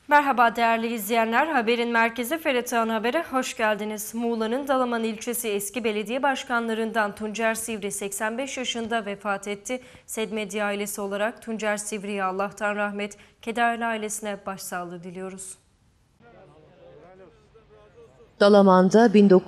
Merhaba değerli izleyenler, haberin merkezi FRT Haber'e hoş geldiniz. Muğla'nın Dalaman ilçesi eski belediye başkanlarından Tuncer Sivri 85 yaşında vefat etti. SED Medya ailesi olarak Tuncer Sivri'ye Allah'tan rahmet, kederli ailesine başsağlığı diliyoruz. Dalaman'da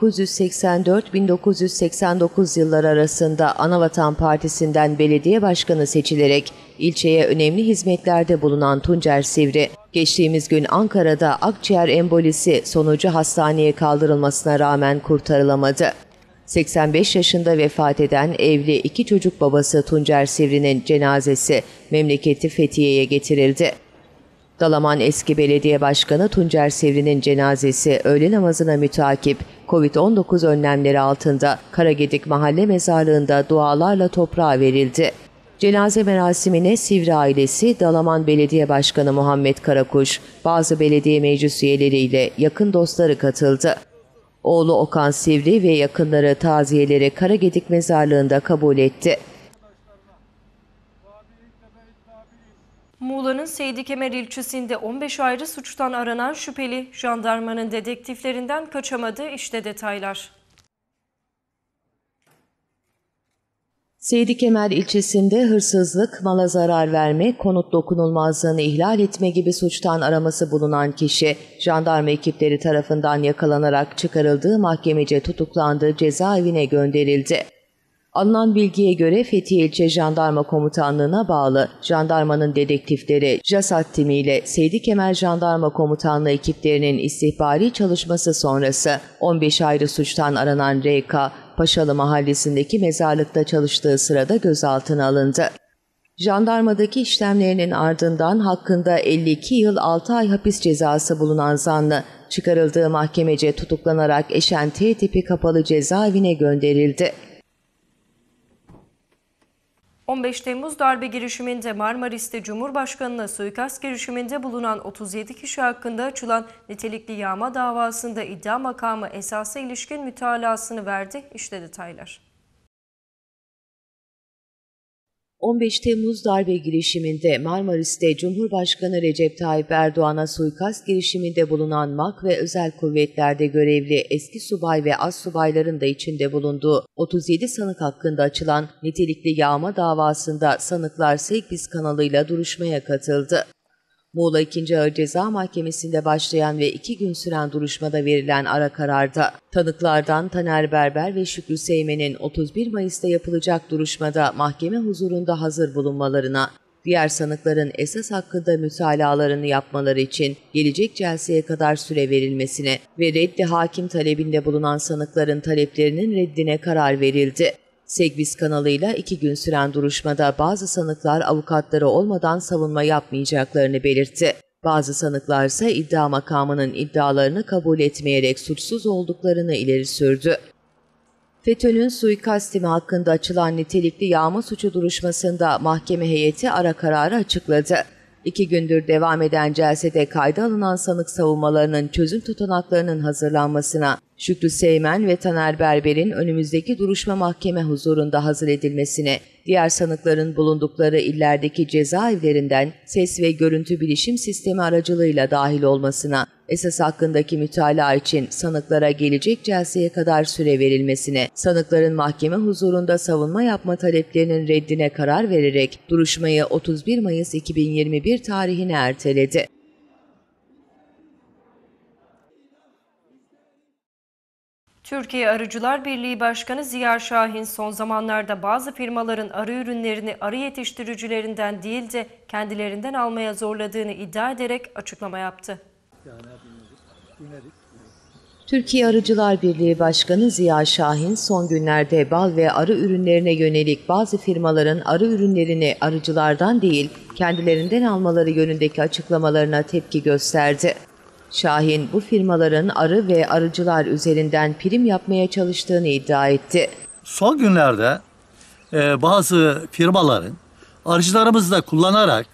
1984-1989 yılları arasında Anavatan Partisi'nden belediye başkanı seçilerek ilçeye önemli hizmetlerde bulunan Tuncer Sivri, geçtiğimiz gün Ankara'da akciğer embolisi sonucu hastaneye kaldırılmasına rağmen kurtarılamadı. 85 yaşında vefat eden evli 2 çocuk babası Tuncer Sivri'nin cenazesi memleketi Fethiye'ye getirildi. Dalaman eski belediye başkanı Tuncer Sivri'nin cenazesi öğle namazına mütakip Covid-19 önlemleri altında Karagedik Mahalle Mezarlığı'nda dualarla toprağa verildi. Cenaze merasimine Sivri ailesi, Dalaman Belediye Başkanı Muhammed Karakuş, bazı belediye meclis üyeleriyle yakın dostları katıldı. Oğlu Okan Sivri ve yakınları taziyeleri Karagedik Mezarlığı'nda kabul etti. Muğla'nın Seydi Kemer ilçesinde 15 ayrı suçtan aranan şüpheli jandarmanın dedektiflerinden kaçamadı. İşte detaylar. Seydi Kemer ilçesinde hırsızlık, mala zarar verme, konut dokunulmazlığını ihlal etme gibi suçtan araması bulunan kişi, jandarma ekipleri tarafından yakalanarak çıkarıldığı mahkemece tutuklandığı cezaevine gönderildi. Alınan bilgiye göre Fethiye İlçe Jandarma Komutanlığı'na bağlı jandarmanın dedektifleri JASAT timiyle Seydi Kemer Jandarma Komutanlığı ekiplerinin istihbari çalışması sonrası 15 ayrı suçtan aranan RK, Paşalı Mahallesi'ndeki mezarlıkta çalıştığı sırada gözaltına alındı. Jandarmadaki işlemlerinin ardından hakkında 52 yıl 6 ay hapis cezası bulunan zanlı, çıkarıldığı mahkemece tutuklanarak Eşen T tipi kapalı cezaevine gönderildi. 15 Temmuz darbe girişiminde Marmaris'te Cumhurbaşkanı'na suikast girişiminde bulunan 37 kişi hakkında açılan nitelikli yağma davasında iddia makamı esasa ilişkin mütalasını verdi. İşte detaylar. 15 Temmuz darbe girişiminde Marmaris'te Cumhurbaşkanı Recep Tayyip Erdoğan'a suikast girişiminde bulunan MAK ve özel kuvvetlerde görevli eski subay ve astsubayların da içinde bulunduğu 37 sanık hakkında açılan nitelikli yağma davasında sanıklar Segbiz kanalıyla duruşmaya katıldı. Muğla 2. Ağır Ceza Mahkemesi'nde başlayan ve 2 gün süren duruşmada verilen ara kararda tanıklardan Taner Berber ve Şükrü Seymen'in 31 Mayıs'ta yapılacak duruşmada mahkeme huzurunda hazır bulunmalarına, diğer sanıkların esas hakkında mütalalarını yapmaları için gelecek celseye kadar süre verilmesine ve reddi hakim talebinde bulunan sanıkların taleplerinin reddine karar verildi. Segbiz kanalıyla 2 gün süren duruşmada bazı sanıklar avukatları olmadan savunma yapmayacaklarını belirtti. Bazı sanıklar ise iddia makamının iddialarını kabul etmeyerek suçsuz olduklarını ileri sürdü. FETÖ'nün suikast timi hakkında açılan nitelikli yağma suçu duruşmasında mahkeme heyeti ara kararı açıkladı. 2 gündür devam eden celsede kayda alınan sanık savunmalarının çözüm tutanaklarının hazırlanmasına, Şükrü Seymen ve Taner Berber'in önümüzdeki duruşma mahkeme huzurunda hazır edilmesine, diğer sanıkların bulundukları illerdeki cezaevlerinden ses ve görüntü bilişim sistemi aracılığıyla dahil olmasına, esas hakkındaki mütalaa için sanıklara gelecek celseye kadar süre verilmesine, sanıkların mahkeme huzurunda savunma yapma taleplerinin reddine karar vererek duruşmayı 31 Mayıs 2021 tarihine erteledi. Türkiye Arıcılar Birliği Başkanı Ziya Şahin son zamanlarda bazı firmaların arı ürünlerini arı yetiştiricilerinden değil de kendilerinden almaya zorladığını iddia ederek açıklama yaptı. Türkiye Arıcılar Birliği Başkanı Ziya Şahin son günlerde bal ve arı ürünlerine yönelik bazı firmaların arı ürünlerini arıcılardan değil kendilerinden almaları yönündeki açıklamalarına tepki gösterdi. Şahin bu firmaların arı ve arıcılar üzerinden prim yapmaya çalıştığını iddia etti. Son günlerde bazı firmaların arıcılarımızı da kullanarak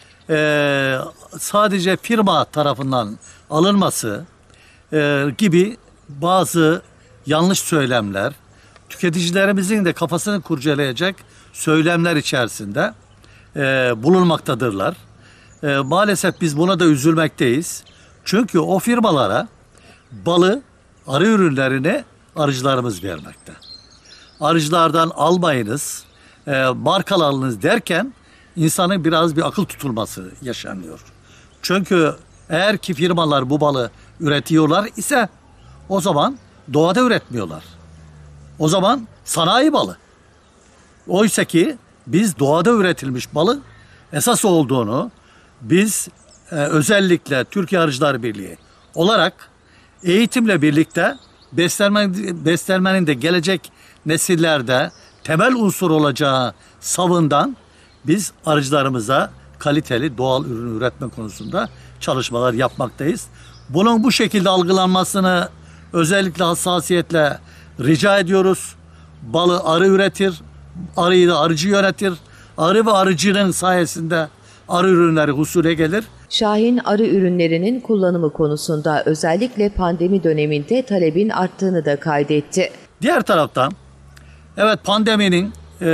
sadece firma tarafından alınması gibi bazı yanlış söylemler, tüketicilerimizin de kafasını kurcalayacak söylemler içerisinde bulunmaktadırlar. Maalesef biz buna da üzülmekteyiz. Çünkü o firmalara balı, arı ürünlerini arıcılarımız vermekte. Arıcılardan almayınız, markalı alınız derken insanın biraz bir akıl tutulması yaşanıyor. Çünkü eğer ki firmalar bu balı üretiyorlar ise o zaman doğada üretmiyorlar. O zaman sanayi balı. Oysa ki biz doğada üretilmiş balın esas olduğunu biz özellikle Türkiye Arıcılar Birliği olarak eğitimle birlikte beslenmenin de gelecek nesillerde temel unsur olacağı savından biz arıcılarımıza kaliteli doğal ürün üretme konusunda çalışmalar yapmaktayız. Bunun bu şekilde algılanmasını özellikle hassasiyetle rica ediyoruz. Balı arı üretir, arıyı da arıcı yönetir. Arı ve arıcının sayesinde arı ürünleri husule gelir. Şahin arı ürünlerinin kullanımı konusunda özellikle pandemi döneminde talebin arttığını da kaydetti. Diğer taraftan evet pandeminin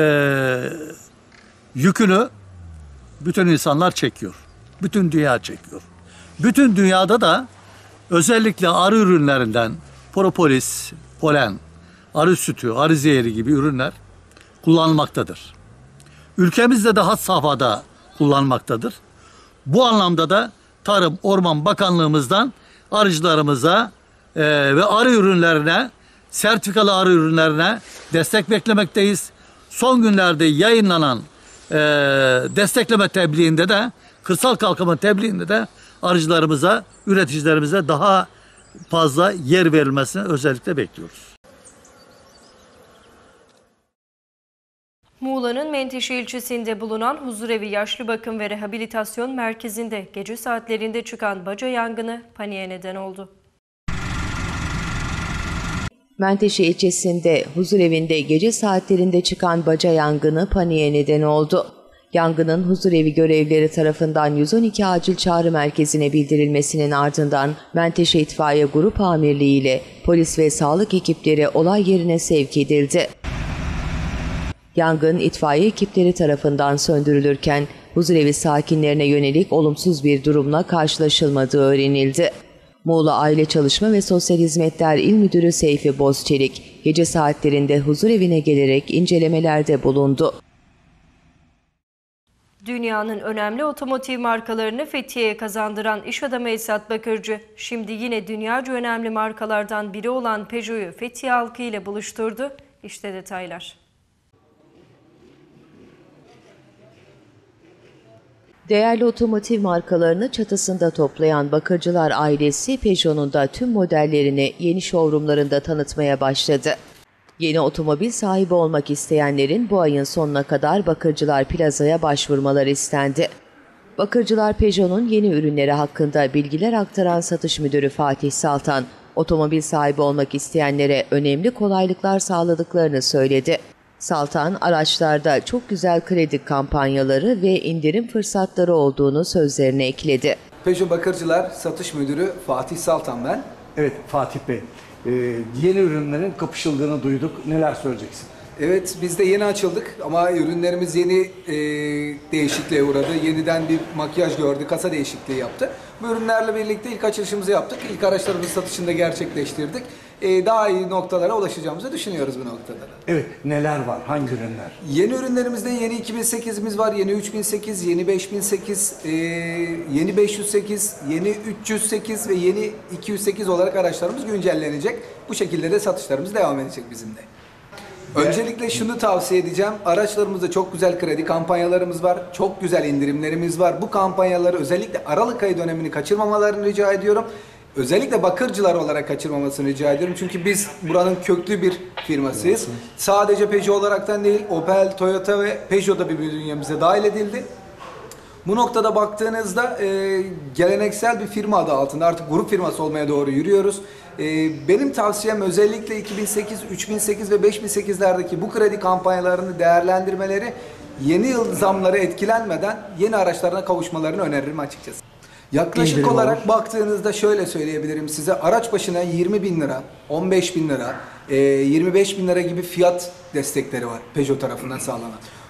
yükünü bütün insanlar çekiyor. Bütün dünya çekiyor. Bütün dünyada da özellikle arı ürünlerinden propolis, polen, arı sütü, arı zehri gibi ürünler kullanılmaktadır. Ülkemizde de had safhada kullanmaktadır. Bu anlamda da Tarım Orman Bakanlığımızdan arıcılarımıza ve arı ürünlerine, sertifikalı arı ürünlerine destek beklemekteyiz. Son günlerde yayınlanan destekleme tebliğinde de, kırsal kalkınma tebliğinde de arıcılarımıza, üreticilerimize daha fazla yer verilmesini özellikle bekliyoruz. Muğla'nın Menteşe ilçesinde bulunan Huzurevi Yaşlı Bakım ve Rehabilitasyon Merkezi'nde gece saatlerinde çıkan baca yangını paniğe neden oldu. Menteşe ilçesinde huzurevinde gece saatlerinde çıkan baca yangını paniğe neden oldu. Yangının huzurevi görevlileri tarafından 112 acil çağrı merkezine bildirilmesinin ardından Menteşe İtfaiye Grup Amirliği ile polis ve sağlık ekipleri olay yerine sevk edildi. Yangın itfaiye ekipleri tarafından söndürülürken huzurevi sakinlerine yönelik olumsuz bir durumla karşılaşılmadığı öğrenildi. Muğla Aile Çalışma ve Sosyal Hizmetler İl Müdürü Seyfi Bozçelik, gece saatlerinde huzurevine gelerek incelemelerde bulundu. Dünyanın önemli otomotiv markalarını Fethiye'ye kazandıran iş adamı Esat Bakırcı, şimdi yine dünyaca önemli markalardan biri olan Peugeot'u Fethiye halkı ile buluşturdu. İşte detaylar. Değerli otomotiv markalarını çatısında toplayan Bakırcılar ailesi Peugeot'un da tüm modellerini yeni showroomlarında tanıtmaya başladı. Yeni otomobil sahibi olmak isteyenlerin bu ayın sonuna kadar Bakırcılar Plaza'ya başvurmaları istendi. Bakırcılar Peugeot'un yeni ürünleri hakkında bilgiler aktaran satış müdürü Fatih Saltan, otomobil sahibi olmak isteyenlere önemli kolaylıklar sağladıklarını söyledi. Saltan, araçlarda çok güzel kredi kampanyaları ve indirim fırsatları olduğunu sözlerine ekledi. Peugeot Bakırcılar Satış Müdürü Fatih Saltan ben. Evet Fatih Bey, yeni ürünlerin kapışıldığını duyduk. Neler söyleyeceksin? Evet, biz de yeni açıldık ama ürünlerimiz yeni değişikliğe uğradı. Yeniden bir makyaj gördü, kasa değişikliği yaptı. Bu ürünlerle birlikte ilk açılışımızı yaptık. İlk araçlarımızın satışını da gerçekleştirdik. Daha iyi noktalara ulaşacağımızı düşünüyoruz bu noktada. Evet, neler var? Hangi ürünler? Yeni ürünlerimizde yeni 2008'imiz var, yeni 3008, yeni 5008, yeni 508, yeni 308 ve yeni 208 olarak araçlarımız güncellenecek. Bu şekilde de satışlarımız devam edecek bizim de. Öncelikle şunu tavsiye edeceğim. Araçlarımızda çok güzel kredi kampanyalarımız var. Çok güzel indirimlerimiz var. Bu kampanyaları özellikle Aralık ayı dönemini kaçırmamalarını rica ediyorum. Özellikle bakırcılar olarak kaçırmamasını rica ediyorum. Çünkü biz buranın köklü bir firmasıyız. Sadece Peugeot olaraktan değil, Opel, Toyota ve Peugeot da bir bünyemize dahil edildi. Bu noktada baktığınızda geleneksel bir firma adı altında artık grup firması olmaya doğru yürüyoruz. Benim tavsiyem özellikle 2008, 3008 ve 5008'lerdeki bu kredi kampanyalarını değerlendirmeleri, yeni yıl zamları etkilenmeden yeni araçlarına kavuşmalarını öneririm açıkçası. Yaklaşık İndirim olarak olur. baktığınızda şöyle söyleyebilirim size, araç başına 20 bin lira, 15 bin lira, 25 bin lira gibi fiyat destekleri var Peugeot tarafından sağlanan.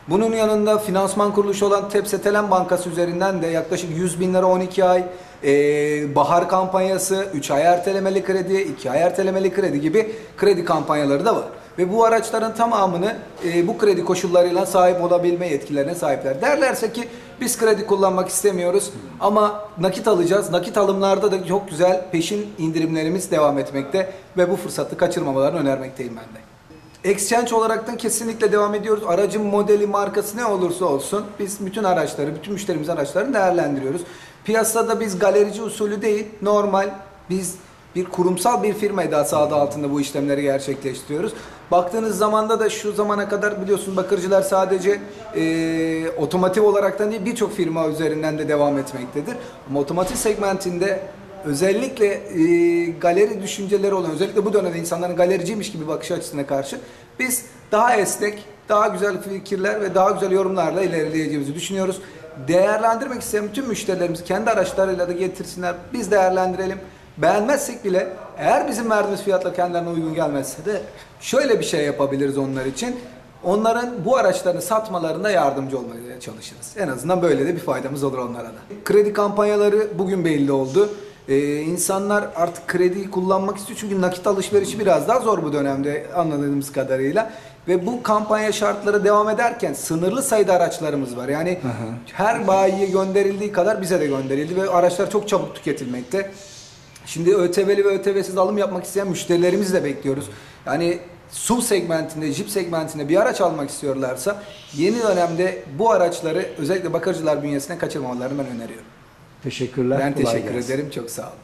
Bunun yanında finansman kuruluşu olan Tepsetelen Bankası üzerinden de yaklaşık 100 bin lira 12 ay, bahar kampanyası, 3 ay ertelemeli kredi, 2 ay ertelemeli kredi gibi kredi kampanyaları da var. Ve bu araçların tamamını bu kredi koşullarıyla sahip olabilme yetkilerine sahipler. Derlerse ki biz kredi kullanmak istemiyoruz ama nakit alacağız. Nakit alımlarda da çok güzel peşin indirimlerimiz devam etmekte ve bu fırsatı kaçırmamalarını önermekteyim ben de. Exchange olaraktan kesinlikle devam ediyoruz. Aracın modeli, markası ne olursa olsun biz bütün araçları, bütün müşterimizin araçlarını değerlendiriyoruz. Piyasada biz galerici usulü değil, normal biz bir kurumsal bir firma edası adı altında bu işlemleri gerçekleştiriyoruz. Baktığınız zamanda da şu zamana kadar biliyorsunuz bakırcılar sadece otomotiv olaraktan değil birçok firma üzerinden de devam etmektedir. Ama otomotiv segmentinde özellikle galeri düşünceleri olan, özellikle bu dönemde insanların galericiymiş gibi bakış açısına karşı biz daha esnek, daha güzel fikirler ve daha güzel yorumlarla ilerleyeceğimizi düşünüyoruz. Değerlendirmek isteyen bütün müşterilerimizi kendi araçlarıyla da getirsinler, biz değerlendirelim. Beğenmezsek bile eğer bizim verdiğimiz fiyatla kendilerine uygun gelmezse de şöyle bir şey yapabiliriz onlar için. Onların bu araçlarını satmalarında yardımcı olmaya çalışırız. En azından böyle de bir faydamız olur onlara da. Kredi kampanyaları bugün belli oldu. İnsanlar artık krediyi kullanmak istiyor çünkü nakit alışverişi biraz daha zor bu dönemde anladığımız kadarıyla. Ve bu kampanya şartları devam ederken sınırlı sayıda araçlarımız var. Yani her bayiye gönderildiği kadar bize de gönderildi ve araçlar çok çabuk tüketilmekte. Şimdi ÖTV'li ve ÖTV'siz alım yapmak isteyen müşterilerimizi de bekliyoruz. Yani SUV segmentinde, Jeep segmentinde bir araç almak istiyorlarsa yeni dönemde bu araçları özellikle bakırcılar bünyesine kaçırmamalarını ben öneriyorum. Teşekkürler. Ben kolay teşekkür gelsin. ederim. Çok sağ olun.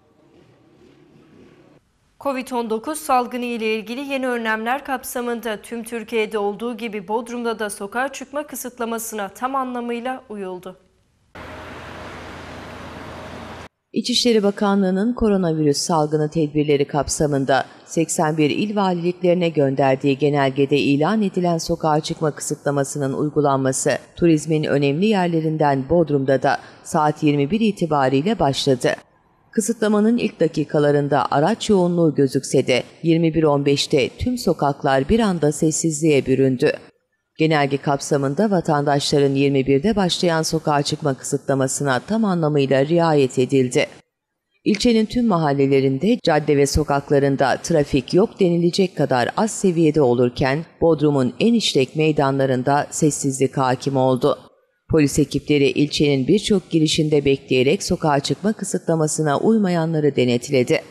Covid-19 salgını ile ilgili yeni önlemler kapsamında tüm Türkiye'de olduğu gibi Bodrum'da da sokağa çıkma kısıtlamasına tam anlamıyla uyuldu. İçişleri Bakanlığı'nın koronavirüs salgını tedbirleri kapsamında 81 il valiliklerine gönderdiği genelgede ilan edilen sokağa çıkma kısıtlamasının uygulanması turizmin önemli yerlerinden Bodrum'da da saat 21 itibariyle başladı. Kısıtlamanın ilk dakikalarında araç yoğunluğu gözükse de 21.15'te tüm sokaklar bir anda sessizliğe büründü. Genelge kapsamında vatandaşların 21'de başlayan sokağa çıkma kısıtlamasına tam anlamıyla riayet edildi. İlçenin tüm mahallelerinde, cadde ve sokaklarında trafik yok denilecek kadar az seviyede olurken Bodrum'un en işlek meydanlarında sessizlik hakim oldu. Polis ekipleri ilçenin birçok girişinde bekleyerek sokağa çıkma kısıtlamasına uymayanları denetledi.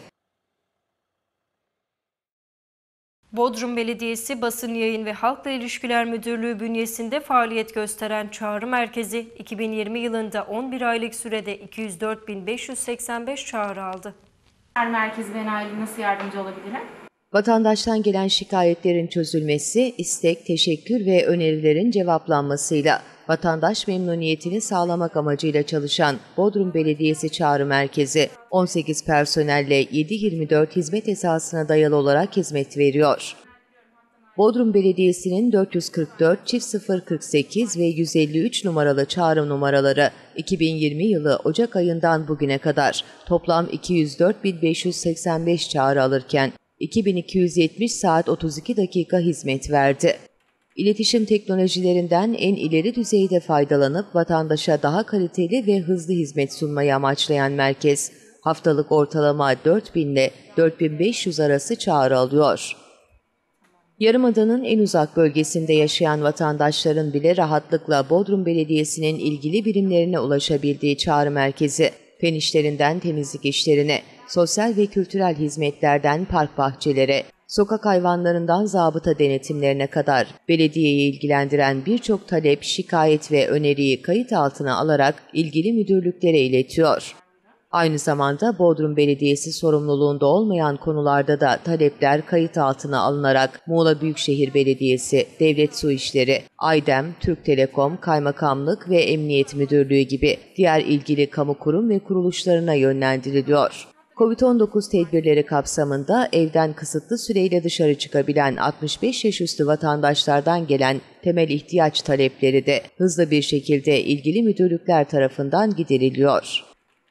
Bodrum Belediyesi Basın Yayın ve Halkla İlişkiler Müdürlüğü bünyesinde faaliyet gösteren Çağrı Merkezi 2020 yılında 11 aylık sürede 204.585 çağrı aldı. Merkezi ve aile nasıl yardımcı olabilirim? Vatandaştan gelen şikayetlerin çözülmesi, istek, teşekkür ve önerilerin cevaplanmasıyla vatandaş memnuniyetini sağlamak amacıyla çalışan Bodrum Belediyesi Çağrı Merkezi, 18 personelle 7/24 hizmet esasına dayalı olarak hizmet veriyor. Bodrum Belediyesi'nin 444-048 ve 153 numaralı çağrı numaraları 2020 yılı Ocak ayından bugüne kadar toplam 204.585 çağrı alırken 2270 saat 32 dakika hizmet verdi. İletişim teknolojilerinden en ileri düzeyde faydalanıp vatandaşa daha kaliteli ve hızlı hizmet sunmayı amaçlayan merkez, haftalık ortalama 4.000 ile 4.500 arası çağrı alıyor. Yarımada'nın en uzak bölgesinde yaşayan vatandaşların bile rahatlıkla Bodrum Belediyesi'nin ilgili birimlerine ulaşabildiği çağrı merkezi, fen işlerinden temizlik işlerine, sosyal ve kültürel hizmetlerden park bahçelere, sokak hayvanlarından zabıta denetimlerine kadar belediyeyi ilgilendiren birçok talep, şikayet ve öneriyi kayıt altına alarak ilgili müdürlüklere iletiyor. Aynı zamanda Bodrum Belediyesi sorumluluğunda olmayan konularda da talepler kayıt altına alınarak Muğla Büyükşehir Belediyesi, Devlet Su İşleri, AYDEM, Türk Telekom, Kaymakamlık ve Emniyet Müdürlüğü gibi diğer ilgili kamu kurum ve kuruluşlarına yönlendiriliyor. Covid-19 tedbirleri kapsamında evden kısıtlı süreyle dışarı çıkabilen 65 yaş üstü vatandaşlardan gelen temel ihtiyaç talepleri de hızlı bir şekilde ilgili müdürlükler tarafından gideriliyor.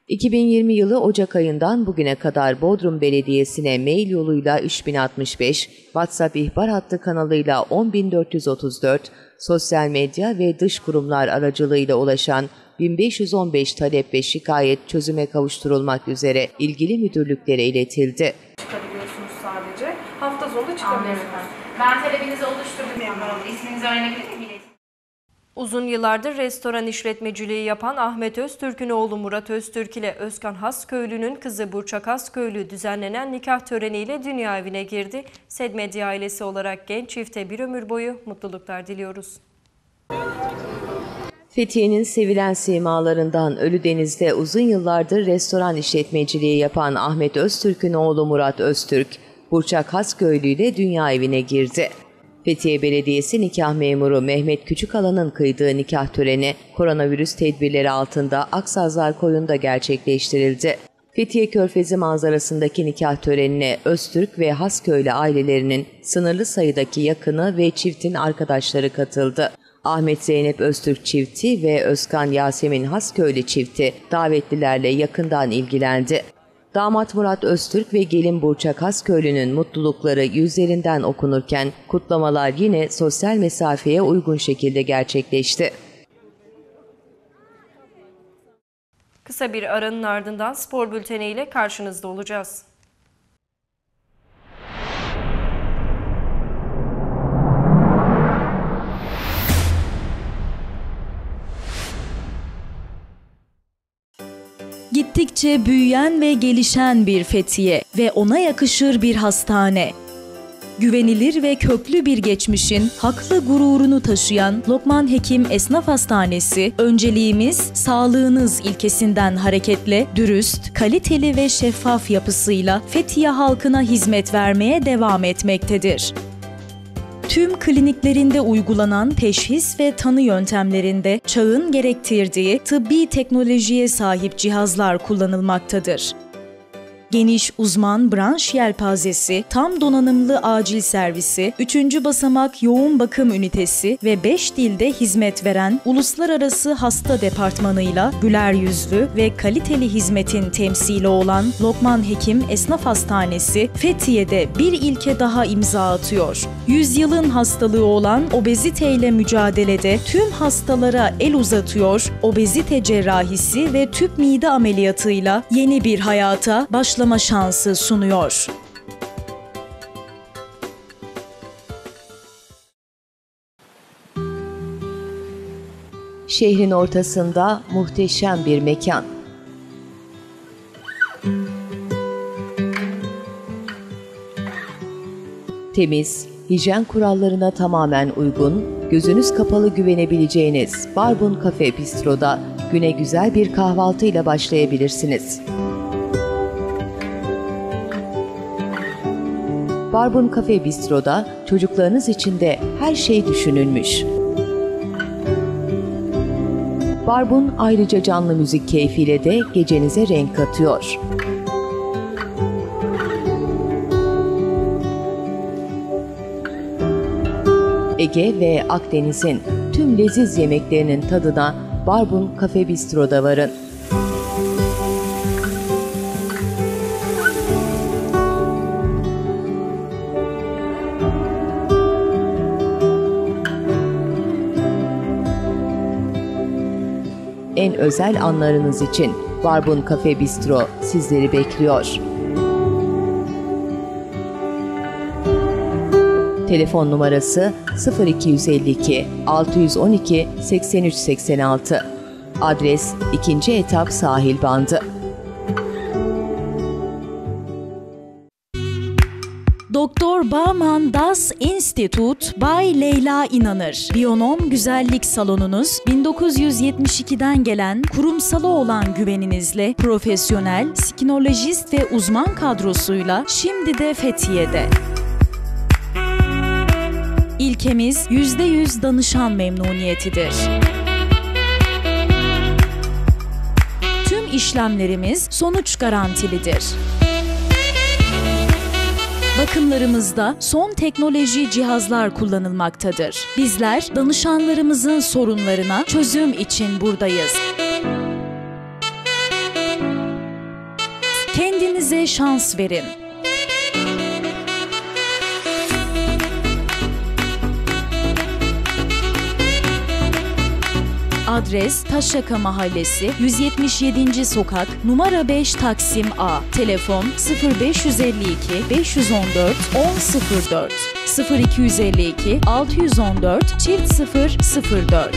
2020 yılı Ocak ayından bugüne kadar Bodrum Belediyesi'ne mail yoluyla 3065, WhatsApp ihbar hattı kanalıyla 10434, sosyal medya ve dış kurumlar aracılığıyla ulaşan 1515 talep ve şikayet çözüme kavuşturulmak üzere ilgili müdürlüklere iletildi. Çıkabiliyorsunuz sadece. Hafta sonu Anlıyorum çıkabiliyorsunuz. efendim. Ben talebinizi oluşturdum. İsminizi öğrenebilir miyim? Uzun yıllardır restoran işletmeciliği yapan Ahmet Öztürk'ün oğlu Murat Öztürk ile Özkan Hasköylü'nün kızı Burçak Hasköylü düzenlenen nikah töreniyle dünya evine girdi. SED Medya ailesi olarak genç çifte bir ömür boyu mutluluklar diliyoruz. Fethiye'nin sevilen simalarından Ölüdeniz'de uzun yıllardır restoran işletmeciliği yapan Ahmet Öztürk'ün oğlu Murat Öztürk, Burçak Hasköylü ile dünya evine girdi. Fethiye Belediyesi nikah memuru Mehmet Küçükalan'ın kıydığı nikah töreni koronavirüs tedbirleri altında Aksazlar Koyun'da gerçekleştirildi. Fethiye Körfezi manzarasındaki nikah törenine Öztürk ve Hasköylü ailelerinin sınırlı sayıdaki yakını ve çiftin arkadaşları katıldı. Ahmet Zeynep Öztürk çifti ve Özkan Yasemin Hasköylü çifti davetlilerle yakından ilgilendi. Damat Murat Öztürk ve gelin Burçak Hasköylü'nün mutlulukları yüzlerinden okunurken kutlamalar yine sosyal mesafeye uygun şekilde gerçekleşti. Kısa bir aranın ardından spor bülteniyle karşınızda olacağız. Gittikçe büyüyen ve gelişen bir Fethiye ve ona yakışır bir hastane. Güvenilir ve köklü bir geçmişin haklı gururunu taşıyan Lokman Hekim Esnaf Hastanesi, önceliğimiz sağlığınız ilkesinden hareketle dürüst, kaliteli ve şeffaf yapısıyla Fethiye halkına hizmet vermeye devam etmektedir. Tüm kliniklerinde uygulanan teşhis ve tanı yöntemlerinde çağın gerektirdiği tıbbi teknolojiye sahip cihazlar kullanılmaktadır. Geniş uzman branş yelpazesi, tam donanımlı acil servisi, 3. basamak yoğun bakım ünitesi ve 5 dilde hizmet veren uluslararası hasta departmanıyla güler yüzlü ve kaliteli hizmetin temsili olan Lokman Hekim Esnaf Hastanesi, Fethiye'de bir ilke daha imza atıyor. Yüzyılın hastalığı olan obeziteyle mücadelede tüm hastalara el uzatıyor, obezite cerrahisi ve tüp mide ameliyatıyla yeni bir hayata başlama şansı sunuyor. Şehrin ortasında muhteşem bir mekan. Temiz, hijyen kurallarına tamamen uygun, gözünüz kapalı güvenebileceğiniz Barbun Cafe Bistro'da güne güzel bir kahvaltıyla başlayabilirsiniz. Barbun Cafe Bistro'da çocuklarınız için de her şey düşünülmüş. Barbun ayrıca canlı müzik keyfiyle de gecenize renk katıyor. Ege ve Akdeniz'in tüm leziz yemeklerinin tadına Barbun Cafe Bistro'da varın. En özel anlarınız için Barbun Cafe Bistro sizleri bekliyor. Telefon numarası 0252 612 8386. Adres 2. etap sahil bandı. Doktor Baumann Das Institut Bay Leyla İnanır. Biyonom Güzellik Salonunuz 1972'den gelen kurumsala olan güveninizle profesyonel, skinolojist ve uzman kadrosuyla şimdi de Fethiye'de. İlkemiz %100 danışan memnuniyetidir. Tüm işlemlerimiz sonuç garantilidir. Bakımlarımızda son teknoloji cihazlar kullanılmaktadır. Bizler danışanlarımızın sorunlarına çözüm için buradayız. kendinize şans verin. Adres Taşyaka Mahallesi 177. Sokak numara 5 Taksim A. Telefon 0552 514 1004 0252 614 004.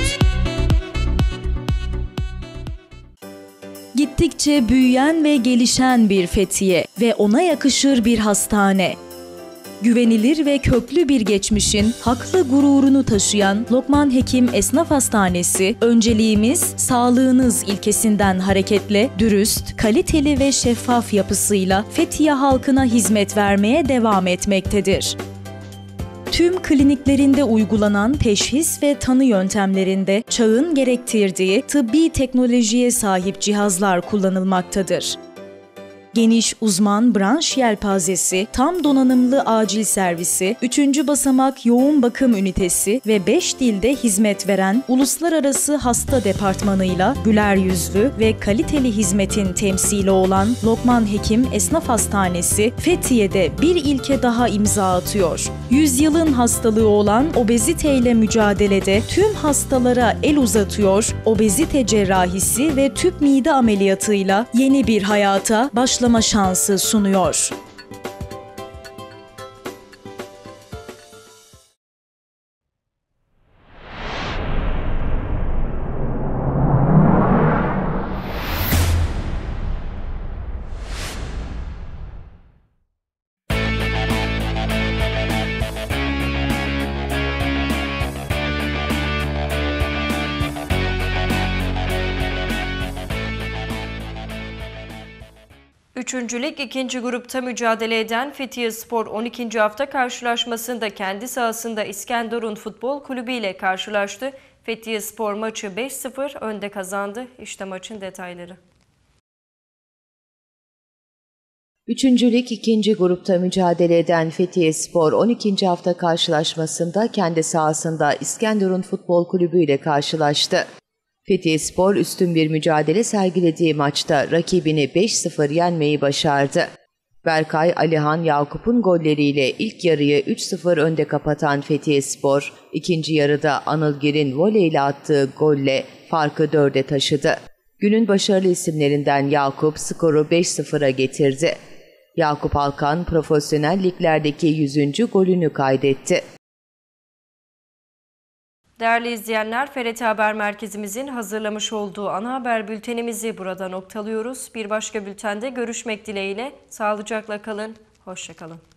Gittikçe büyüyen ve gelişen bir Fethiye ve ona yakışır bir hastane. Güvenilir ve köklü bir geçmişin haklı gururunu taşıyan Lokman Hekim Esnaf Hastanesi, önceliğimiz sağlığınız ilkesinden hareketle dürüst, kaliteli ve şeffaf yapısıyla Fethiye halkına hizmet vermeye devam etmektedir. Tüm kliniklerinde uygulanan teşhis ve tanı yöntemlerinde çağın gerektirdiği tıbbi teknolojiye sahip cihazlar kullanılmaktadır. Geniş uzman branş yelpazesi, tam donanımlı acil servisi, 3. basamak yoğun bakım ünitesi ve 5 dilde hizmet veren uluslararası hasta departmanıyla güler yüzlü ve kaliteli hizmetin temsili olan Lokman Hekim Esnaf Hastanesi, Fethiye'de bir ilke daha imza atıyor. Yüzyılın hastalığı olan obeziteyle mücadelede tüm hastalara el uzatıyor, obezite cerrahisi ve tüp mide ameliyatıyla yeni bir hayata başlama şansı sunuyor. Üçüncü Lig 2. grupta mücadele eden Fethiye-Spor 12. hafta karşılaşmasında kendi sahasında İskenderun Futbol Kulübü ile karşılaştı. Fethiye-Spor maçı 5-0 önde kazandı. İşte maçın detayları. 3. Lig 2. grupta mücadele eden Fethiye-Spor 12. hafta karşılaşmasında kendi sahasında İskenderun Futbol Kulübü ile karşılaştı. Fethiye-Spor üstün bir mücadele sergilediği maçta rakibini 5-0 yenmeyi başardı. Berkay, Alihan, Yakup'un golleriyle ilk yarıyı 3-0 önde kapatan Fethiye-Spor, ikinci yarıda Anılgir'in voleyle attığı golle farkı 4'e taşıdı. Günün başarılı isimlerinden Yakup skoru 5-0'a getirdi. Yakup Alkan profesyonel liglerdeki 100. golünü kaydetti. Değerli izleyenler, FRT Haber Merkezimizin hazırlamış olduğu ana haber bültenimizi burada noktalıyoruz. Bir başka bültende görüşmek dileğiyle. Sağlıcakla kalın, hoşça kalın.